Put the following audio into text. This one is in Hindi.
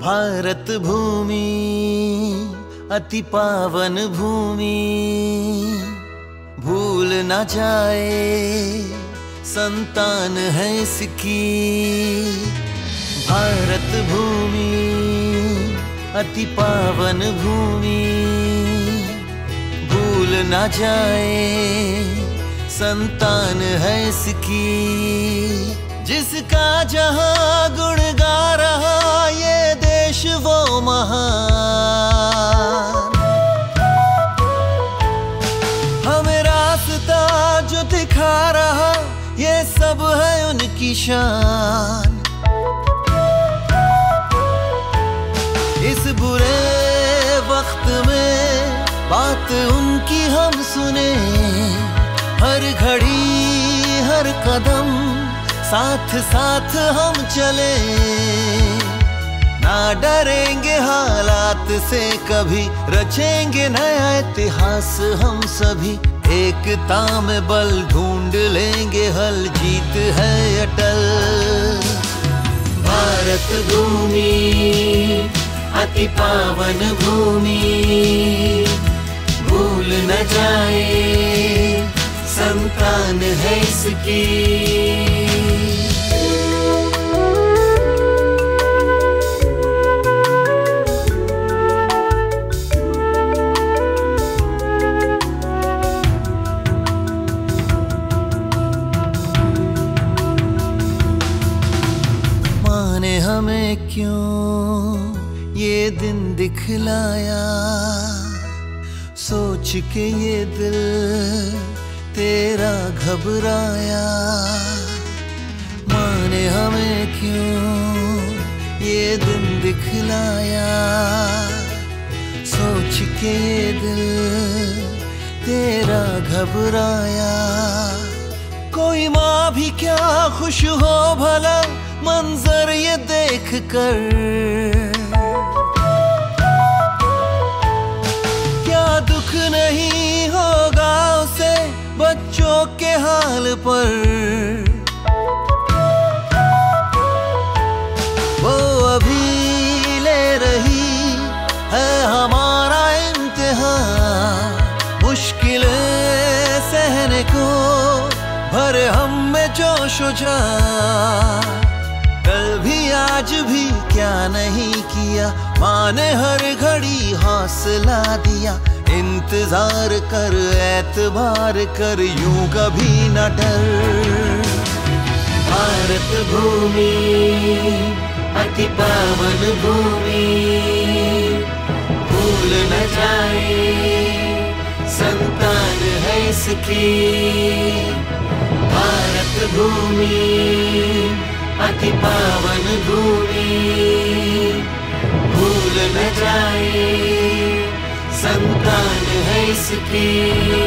भारत भूमि अति पावन भूमि, भूल न जाए संतान है इसकी। भारत भूमि अति पावन भूमि, भूल न जाए संतान है इसकी। जिसका जहां गुण गा रहा ये देश वो महान, हमें रास्ता जो दिखा रहा ये सब है उनकी शान। इस बुरे वक्त में बात उनकी हम सुने, हर घड़ी हर कदम साथ साथ हम चले। ना डरेंगे हालात से कभी, रचेंगे नया इतिहास हम सभी। एकता में बल ढूंढ लेंगे हल, जीत है अटल। भारत भूमि अति पावन भूमि, भूल न जाए संतान है इसकी। माने हमें क्यों ये दिन दिखलाया, सोच के ये दिल तेरा घबराया। माने हमें क्यों ये दिन दिखलाया, सोच के ये दिल तेरा घबराया। कोई माँ भी क्या खुश हो भला मंजर ये देख कर, क्या दुख नहीं होगा उसे बच्चों के हाल पर। वो अभी ले रही है हमारा इम्तिहान, मुश्किलें सहने को भरे हम में जोश जान। कल भी आज भी क्या नहीं किया, माँ ने हर घड़ी हौसला दिया। इंतजार कर एतबार कर यूं कभी न डर। भारत भूमि अति पावन भूमि, भूल न जाए संतान है इसकी। भारत भूमि अति पावन भूमि, भूल न जाए संतान है इसकी।